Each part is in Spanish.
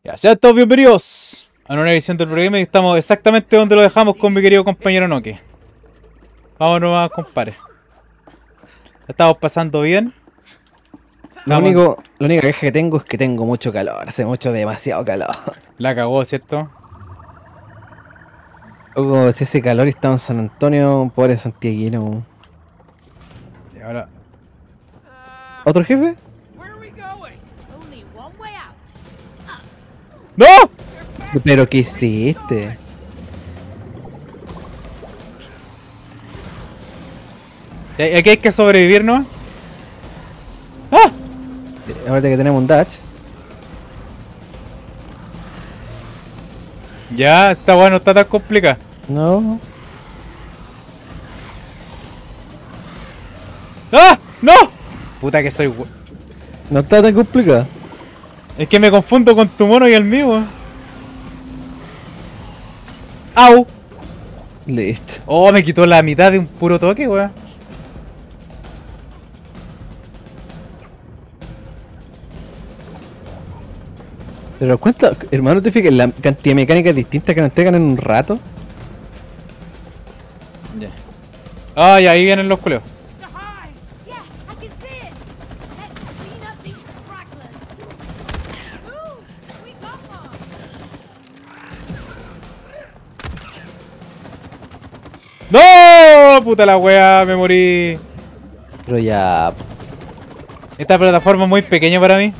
Ya, sean todos bienvenidos a una nueva edición del programa y estamos exactamente donde lo dejamos con mi querido compañero Noki. Vamos nomás, compadre. La estamos pasando bien. La única queja que tengo es que tengo mucho calor, hace demasiado calor. La cagó, ¿cierto? Luego, si ese calor está en San Antonio, pobre santiaguino. Y ahora... ¿Otro jefe? ¡No! ¿Pero qué hiciste? Y aquí hay que sobrevivir, ¿no? ¡Ah! Ahorita que tenemos un Dutch. Ya, está bueno, está tan complicado. No. ¡Ah! ¡No! Puta que soy... No está tan complicado. Es que me confundo con tu mono y el mío. ¡Au! Listo. Oh, me quitó la mitad de un puro toque, weón. Pero cuenta, hermano, ¿te fijas la cantidad de mecánicas distintas que nos entregan en un rato? Ya. Ah, y ahí vienen los culeos. ¡No! Puta la wea, me morí. Pero ya... Esta plataforma es muy pequeña para mí.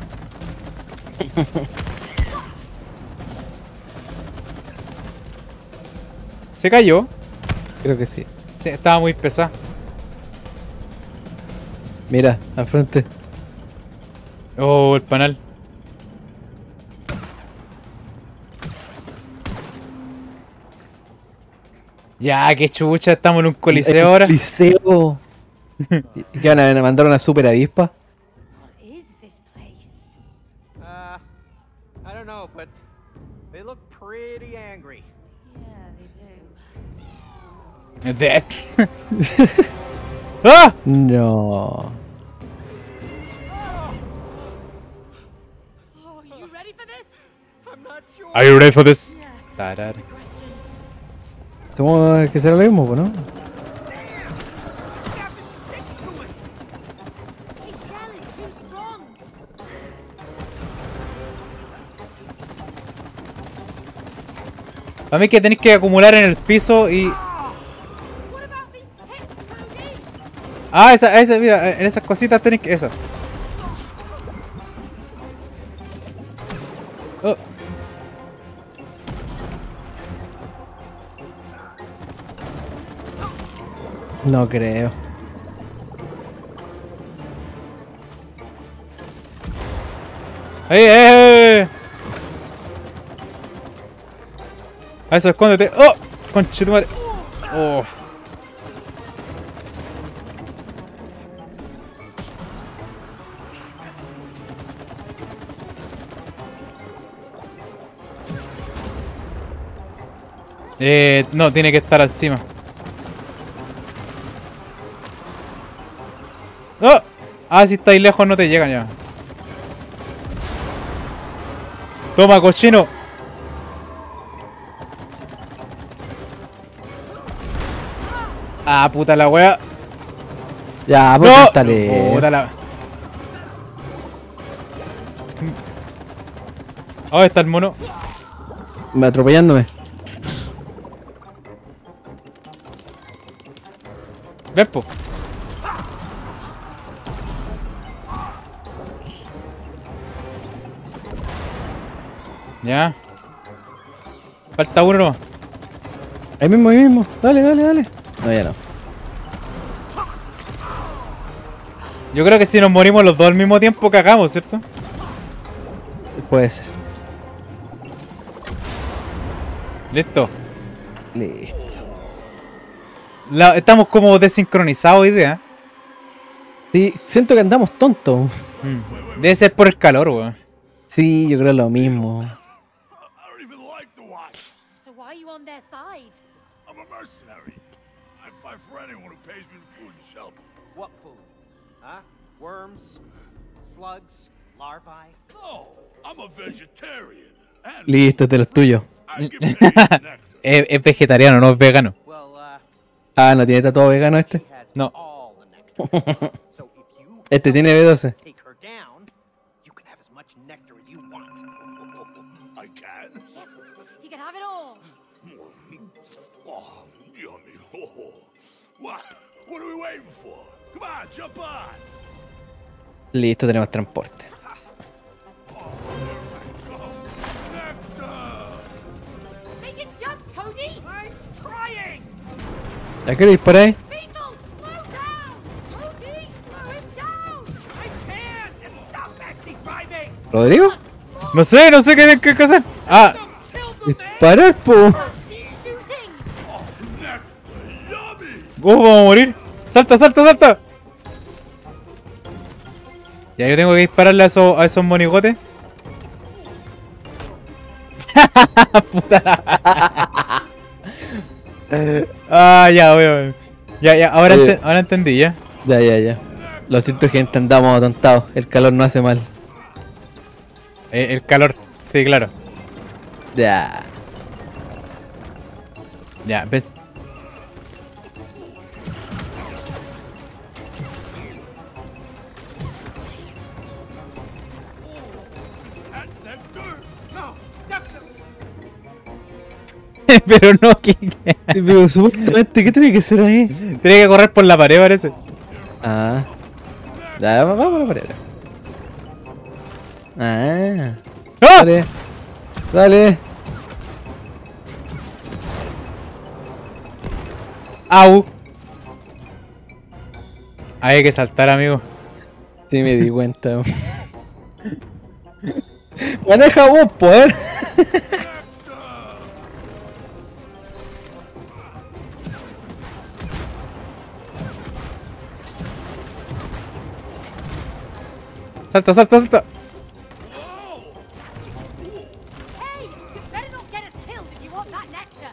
Se cayó. Creo que sí. Sí, estaba muy pesada. Mira, al frente. Oh, el panal. Ya, qué chucha, estamos en un coliseo ahora. Coliseo. ¿Y qué van a mandar una super avispa? I don't know, but they look pretty angry. Dead. ¡Ah! No. Oh, you ready for this? I'm not sure. Are you ready for this? Tarar. Supongo que será lo mismo, ¿no? His shell is too strong. Para mí que tenéis que acumular en el piso y... What about these pits, Cody? Ah, esa, mira, en esas cositas tenéis que... Eso. Oh. No creo. ¡Ahí, eh! A eso, escóndete. ¡Oh! Conchetumare. Oh. No, tiene que estar encima. ¡Oh! Ah, si estáis lejos no te llegan ya. Toma, cochino. Ah, puta la wea. Ya, pues ¡No! instale. Puta la... Oh, está el mono. Me atropellándome. Ven, po. Ya. Falta uno nomás. Ahí mismo, ahí mismo. Dale, dale, dale. No, ya no. Yo creo que si nos morimos los dos al mismo tiempo cagamos, ¿cierto? Puede ser. Listo. Listo. Estamos como desincronizados hoy día. Sí, siento que andamos tontos. Debe ser por el calor, weón. Sí, yo creo lo mismo. I don't even like the Watch. So why are you on their side? I'm a mercenary. I fight for anyone who pays me food and shelter. What food? Huh? Worms? Slugs? Larvae? No, I'm a vegetarian. And Listo, es de los tuyos. I give Paige nectar. Es vegetariano, no es vegano. Well, Ah, ¿no tiene tatuado vegano este? she has No. all the nectar. So if you Este tiene B12. take her down, you can have as much nectar as you want. I can. Yes, he can have it all. Oh, yummy. Oh. What are we waiting for? Come on, jump on. Listo, tenemos transporte. Nectar. Make it jump, Cody! I'm trying! ¿A qué le disparáis? Beetle, slow down! Cody, slow him down! I can! And stop backseat driving! ¿Rodrigo? No sé qué hacer. Ah, Kill the man! Disparar, po. Backseat shooting! Nectar. Yummy. vamos a morir. Salta. Ya, yo tengo que dispararle a esos monigotes. Ah, ya, voy. Ya, ahora, Oye. ahora entendí, ya. Ya. Lo siento, gente, andamos atontados. El calor no hace mal. El calor, sí, claro. Ya. Ya, ves. That nectar. No, definitely! Pero no, que Pero supuestamente, ¿qué tiene que ser ahí? tiene que correr por la pared, parece. Ah. Ya, vamos a la pared. Ah. ¡Ah! Dale. ¡Au! Hay que saltar, amigo. Sí, me di cuenta. Maneja vos, poder. Salta. Hey, you better not get us killed if you want that nectar!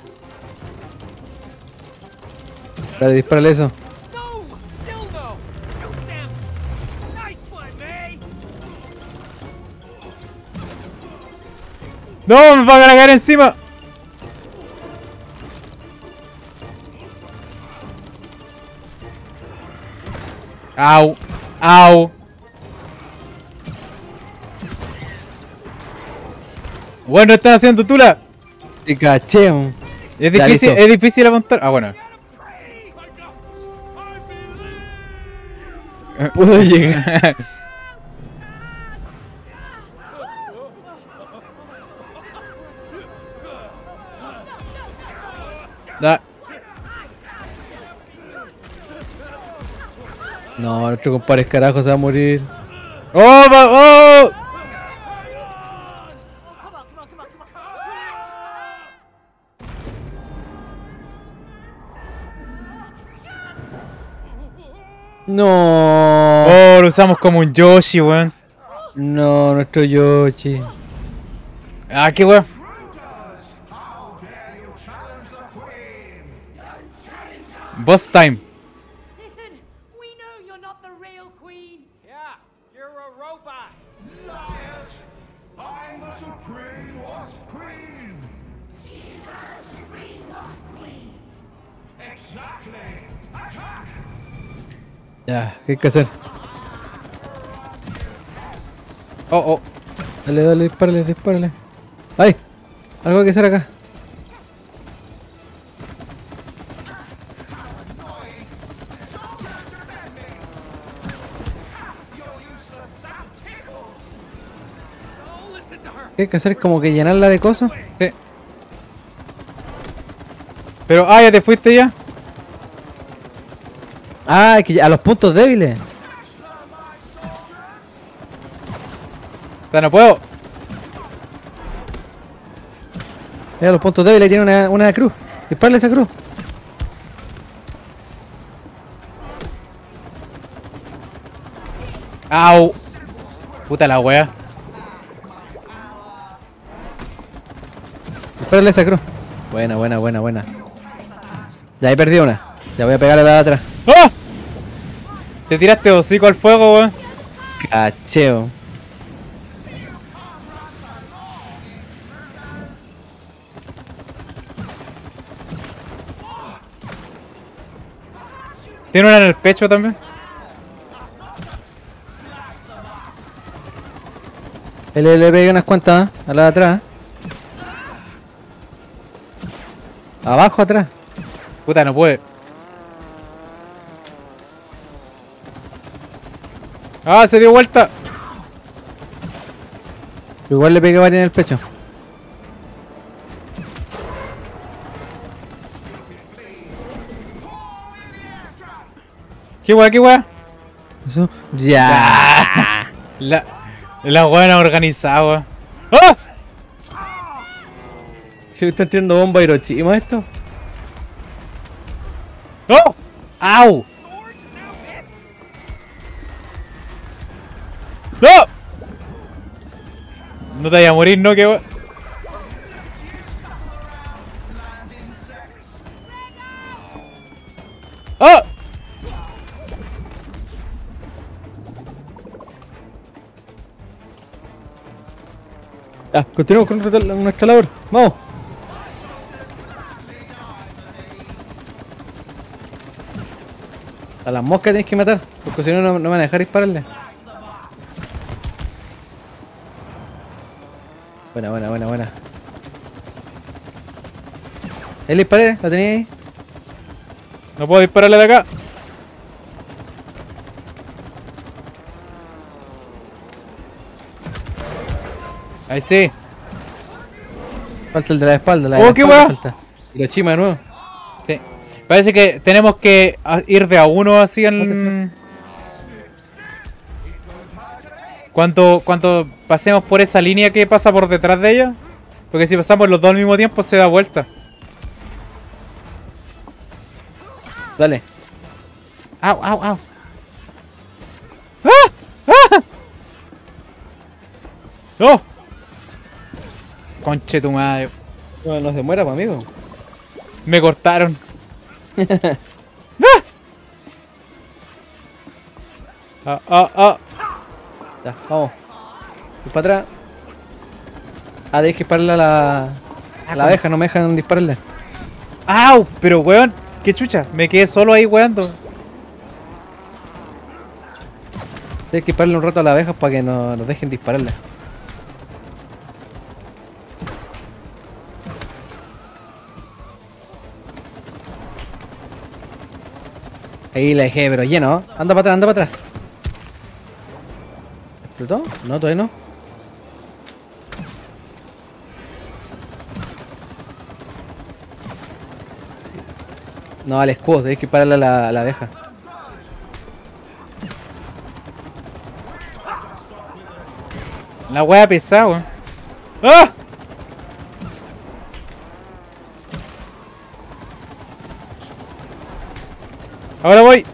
Dale, dispárale eso. No! Still no! Shoot them! Nice one, May! ¡No! ¡Me van a caer encima! ¡Au! Bueno, están haciendo tula. Te caché. Es Ya, difícil, listo. es difícil apuntar. Ah, bueno. I got this. I believe. Puedo llegar. Da. No, nuestro compadre carajo se va a morir. ¡Oh! ¡Oh! Come on. No. Oh, lo usamos como un Yoshi, weón. No, nuestro Yoshi. Ah, qué weón. Boss time. Listen, we know you're not the real queen. Yeah, you're a robot! Liars! I'm the Supreme Wasp Queen! She's a Supreme Wasp Queen! Exactly! Attack! Ya, ¿qué hay que hacer? Oh. Dale, dispárale. ¡Ay! Algo hay que hacer acá. Oh, listen to her! ¿Qué hay que hacer? Como que llenarla de cosas. Sí. Pero, ya te fuiste ya. Ah, que a los puntos débiles. Ya no puedo. Mira, los puntos débiles tiene una cruz. Dispárale esa cruz. Au. Puta la wea. Dispárale esa cruz. Buena. Ya he perdido una. Ya voy a pegarle a la de atrás. ¡Ah! Te tiraste hocico al fuego, weón. Tiene una en el pecho también. Él le pegué unas cuantas a la de atrás. Abajo, atrás. Puta, no puede. ¡Ah, se dio vuelta! Igual le pegué varias en el pecho. ¿Qué weá, qué weá? Eso. Ya. La buena organizada, weón. ¡Ah! ¿Qué le están tirando bomba a Hiroshima esto? ¡Oh! ¡Au! ¡No! No te vayas a morir, ¿no? ¿Qué weá? ¡Oh! Ya, continuamos con un escalador. Vamos. A las moscas tienes que matar, porque si no, no me van a dejar dispararle. Buena, buena, buena, buena. Él disparé, la tenía ahí. No puedo dispararle de acá. Ahí sí. Falta el de la espalda, la Oh, de la qué espalda weá. falta. Hiroshima de nuevo. Sí. Parece que tenemos que ir de a uno así en... Cuando pasemos por esa línea que pasa por detrás de ella. Porque si pasamos los dos al mismo tiempo se da vuelta. Dale. ¡Au, au, au! ¡Ah! ¡Ah! ¡Oh! Conche tu madre. No, no se muera, pues, amigo. Me cortaron. ¡Ah! ¡Ah, ah! Ya, vamos. Y para atrás. Ah, tenéis que dispararle a la abeja, no me dejan dispararle. ¡Au! Pero weón, qué chucha. Me quedé solo ahí weando. Tienes que dispararle un rato a la abeja para que no nos dejen dispararle. Ahí la dejé, pero lleno. Anda para atrás, anda para atrás. ¿Explotó? No, todavía no. No, al escudo, tenés que dispararle a la abeja. La wea pesada, weón. ¡Ah! Ahora voy.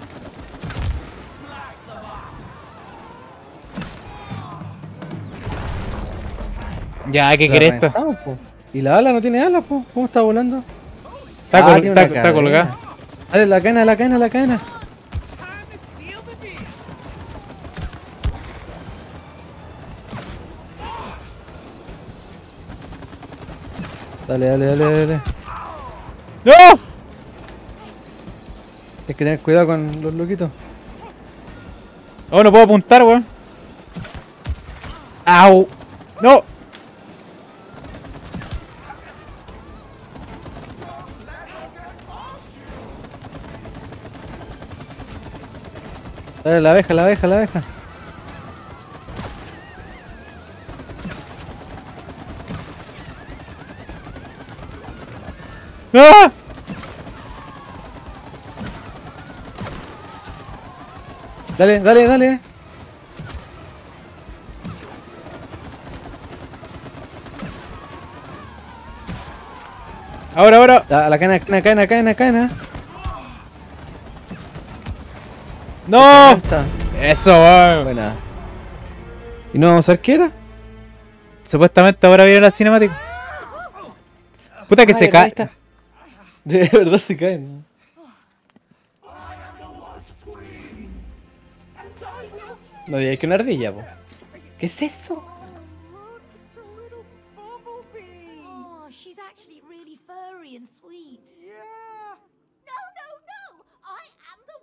Ya, ¿qué La querés esto? reventamos, po. Y la ala no tiene alas, po. ¿Cómo está volando? Está, Tiene una está cadena. colgada. Dale, la cadena, la cadena, la cadena. Time to seal the deal. Dale, dale, dale, dale. ¡No! Hay que tener cuidado con los loquitos. Oh, no puedo apuntar, weón. ¡Au! ¡No! Dale, la abeja, la abeja, la abeja. ¡Ah! Dale, dale, dale. Ahora, ahora. La cadena, cadena, cadena, cadena, cadena. ¡No! Está. Eso, weón. Buena. ¿Y no vamos a ver qué era? Supuestamente ahora viene la cinemática. Puta que se cae. De verdad se caen. No digáis que una ardilla, po. ¿Qué es eso? Look, it's a little bumblebee. Oh, she's actually really furry and sweet. Yeah. No, no, no! I am the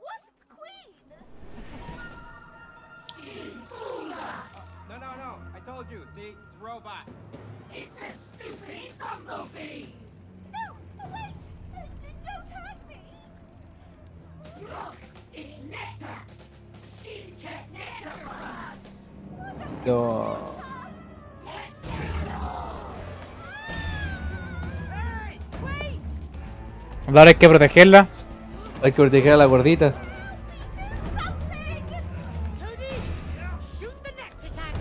It's a robot. It's a stupid bumblebee! No! Wait! Don't hurt me! Look! It's Nectar! She's kept nectar for us! Yo. Let's get it all! Hey! Wait! Ahora hay que protegerla. Hay que proteger a la gordita. Something! Cody! Shoot the Nectar tank!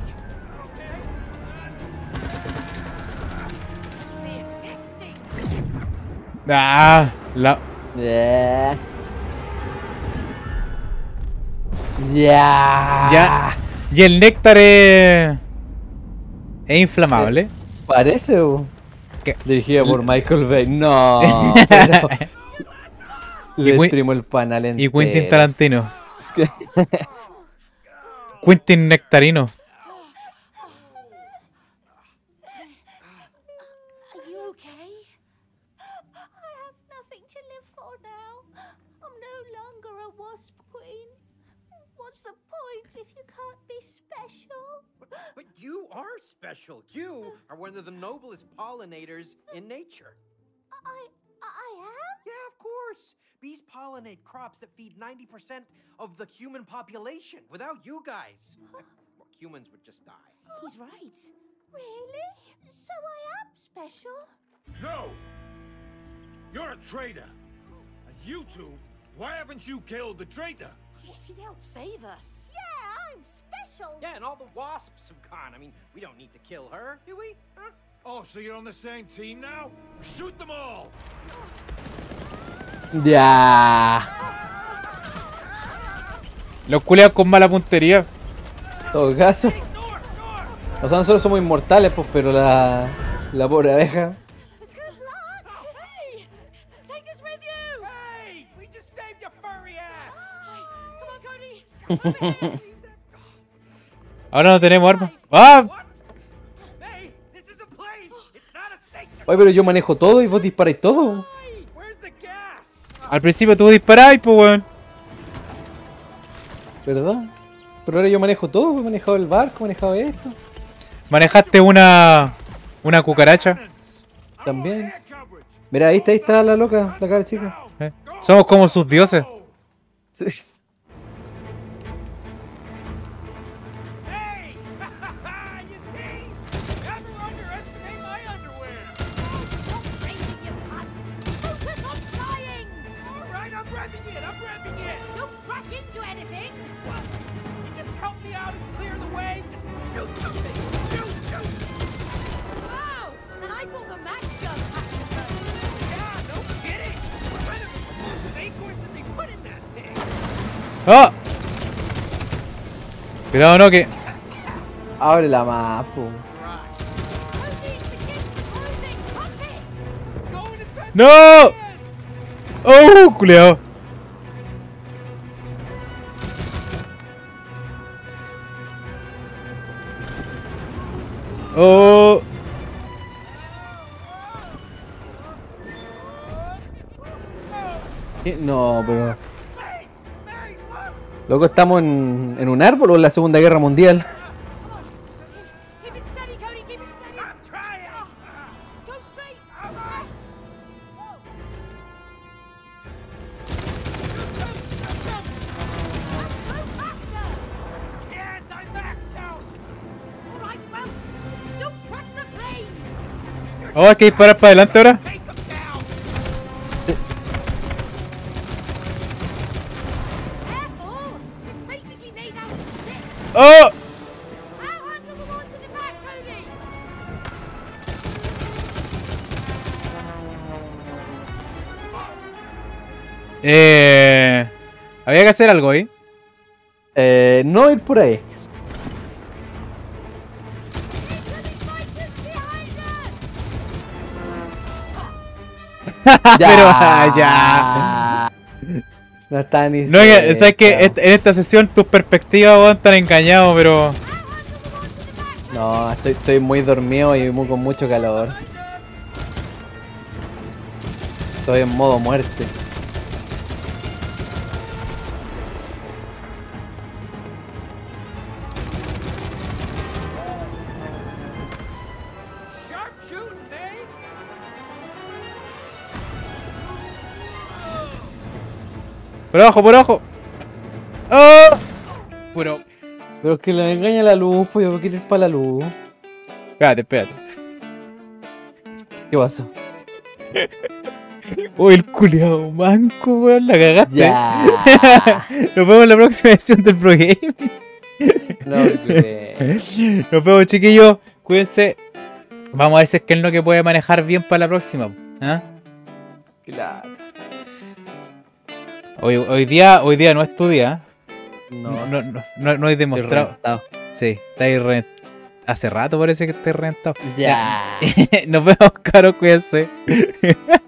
See it nesting! Ah, la... Yeah. Ya. Ya. Y el néctar es inflamable. Parece, bo. ¿Qué? Dirigida por Michael Bay. No. Pero... Le Quin- streamó el panel entero. Y Quentin Tarantino. Quentin Nectarino. Are you okay? I have nothing to live for now. I'm no longer a wasp queen. What's the point if you can't be special? But you are special. You are one of the noblest pollinators in nature. I am? Yeah, of course. Bees pollinate crops that feed 90% of the human population. Without you guys, well, humans would just die. He's right. Really? So I am special? No! You're a traitor! And you two, why haven't you killed the traitor? She helped save us. Yeah, I'm special. Yeah, and all the wasps have gone. I mean, we don't need to kill her, do we? Huh? Oh, so you're on the same team now? Shoot them all! Ya. Los culeados con mala puntería. En todo caso. O sea, nosotros somos inmortales, pues, pero la pobre abeja. Good luck. Hey, take us with you. Hey! We just saved your furry ass! Come on, Cody. Ahora no tenemos armas. ¡Ah! What? Hey, this is a plane! It's not a station! Oye, pero yo manejo todo y vos disparáis todo. Where's the gas? Al principio tú disparabas, pues weón. ¿Verdad? Pero ahora yo manejo todo, pues, he manejado el barco, he manejado esto. Manejaste una cucaracha. También. Air coverage! Mira, ahí está la loca, la cara chica. Somos como sus dioses. Sí. Hey! You see? Never underestimate my underwear! Stop raising your pants. Focus on flying. All right, I'm revving it! I'm revving it! Don't crash into anything. What? You just help me out and clear the way? Just shoot something! Shoot! Shoot! Wow. Then I thought the match gun had to go. Yeah, no kidding! What kind of explosive acorns did they put in that thing? ¡Oh! Cuidado, no, que... Abre la mapa. Cody, the kids are closing. Pump it. Going as fast ¡No! as you can! ¡Oh, culeado! ¡Oh! ¿Qué? No, pero... Hey, look! Loco, ¿estamos en un árbol o en la Segunda Guerra Mundial? Keep it steady, Cody. Keep it steady. I'm trying! Just go straight. All right! Go faster. Can't! I'm maxed out! All right, well, don't crash the plane. ¡Oh, hay que disparar para adelante ahora! Take them down! Careful. It's basically made out of sticks. ¡Oh! I'll handle the ones in the back, Cody. Había que hacer algo ahí. No ir por ahí. Enemy fighters behind us. Pero, ya. No está ni No, cerca. sabes que en esta sesión tus perspectivas weón, están engañados, pero... No, estoy muy dormido y con mucho calor. Estoy en modo muerte. Por abajo, por abajo. ¡Oh! Pero... Pero es que le engaña la luz, pues yo quiero ir para la luz. Espérate, espérate. ¿Qué pasó? Uy, el culiao manco, weón, la cagaste. Ya. Nos vemos en la próxima edición del Pro Game. No, que... Nos vemos, chiquillos. Cuídense. Vamos a ver si es que él no que puede manejar bien para la próxima. ¿Ah? Claro. Hoy día no es tu día. No, No hay demostrado. reventado. Sí, está ahí hace rato parece que esté reventado. Ya. Nos vemos, caros, cuídense.